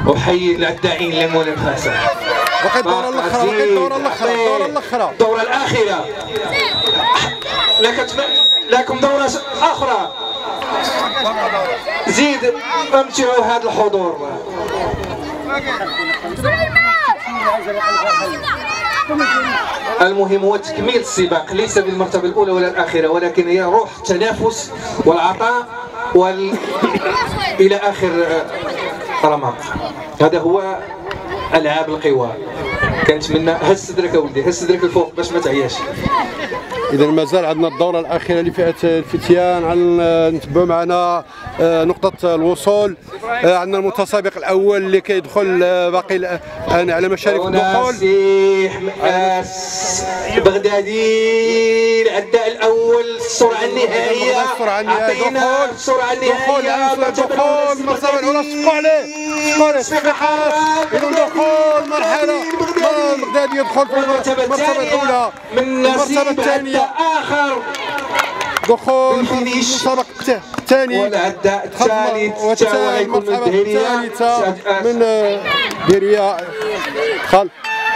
احيي العداعين للمنافسه. بقي الدوره الاخرى، بقي الدوره الاخرى، الدوره الاخرى، الدوره الاخيره. لكم دوره اخرى. زيد امتعوا هذا الحضور. المهم هو تكميل السباق، ليس بالمرتبه الاولى ولا الاخيره، ولكن هي روح التنافس والعطاء الى اخر رمق. هذا هو العاب القوى. كنتمنى هز صدرك اولدي، هز صدرك الفوق باش ما تعياش. اذا مازال عندنا الدوره الاخيره لفئه الفتيان. نتبعوا معنا نقطه الوصول. عندنا المتسابق الاول اللي كيدخل باقي الان على مشارف الدخول. نسيح بغدادي العداء الاول. السرعه النهائيه، عطينا السرعه النهائيه. دخول المرتبه الاولى. صفقوا عليه، صفقوا عليه، صفقوا حارس. اذا دخول مرحله بغدادي يدخل في المرتبه الاولى من المرتبه الثانيه. اخر دخول المسابقة الثاني والعداء الثالث والمرتبة الثالثة من ديريا. خل